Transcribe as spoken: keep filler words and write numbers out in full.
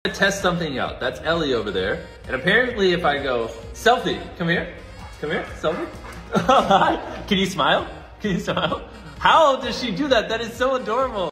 to test something out. That's Ellie over there. And apparently if I go, Selfie, come here. Come here, Selfie. Can you smile? Can you smile? How does she do that? That is so adorable.